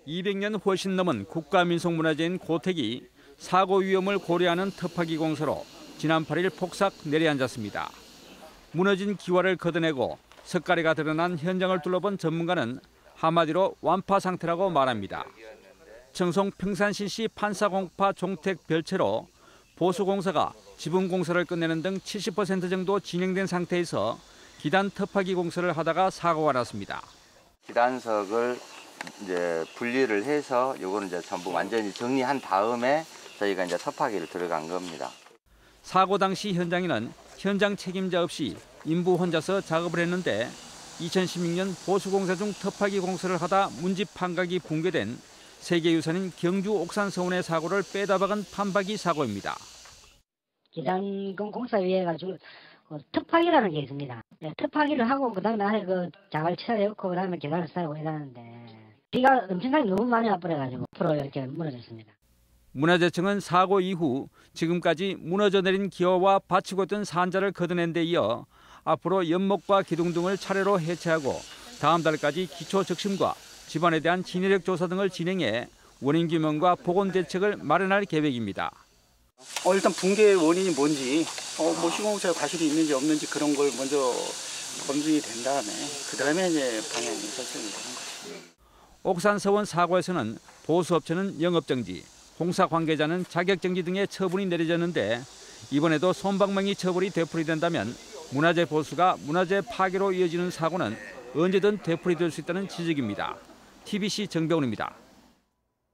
200년 훨씬 넘은 국가민속문화재인 고택이 사고 위험을 고려하는 터파기 공사로 지난 8일 폭삭 내려앉았습니다. 무너진 기와를 걷어내고 석가래가 드러난 현장을 둘러본 전문가는 한마디로 완파 상태라고 말합니다. 청송 평산신시 판사공파 종택 별채로 보수공사가 지붕 공사를 끝내는 등 70% 정도 진행된 상태에서 기단 터파기 공사를 하다가 사고가 났습니다. 기단석을 이제 분리를 해서 요거는 이제 전부 완전히 정리한 다음에 저희가 이제 터파기를 들어간 겁니다. 사고 당시 현장에는 현장 책임자 없이 인부 혼자서 작업을 했는데 2016년 보수공사 중 터파기 공사를 하다 문집 판각이 붕괴된 세계유산인 경주 옥산서원의 사고를 빼다 박은 판박이 사고입니다. 기단 공사 위에 가지고 터파기라는 게 있습니다. 터파기를 하고 그다음에 안에 그 자갈 치사되었고 그다음에 계단을 쌓고 이러는데 비가 엄청나게 너무 많이 와버려가지고 앞으로 이렇게 무너졌습니다. 문화재청은 사고 이후 지금까지 무너져 내린 기와와 받치고 있던 산자를 걷어낸 데 이어 앞으로 연목과 기둥 등을 차례로 해체하고 다음 달까지 기초 적심과 집안에 대한 진해력 조사 등을 진행해 원인 규명과 복원 대책을 마련할 계획입니다. 일단 붕괴 원인이 뭔지, 시공사에 과실이 있는지 없는지 그런 걸 먼저 검증이 된 다음에 그다음에 이제 방향이 설정이 되는 거죠. 옥산서원 사고에서는 보수업체는 영업정지, 공사 관계자는 자격정지 등의 처분이 내려졌는데 이번에도 솜방망이 처벌이 되풀이된다면 문화재 보수가 문화재 파괴로 이어지는 사고는 언제든 되풀이될 수 있다는 지적입니다. TBC 정병훈입니다.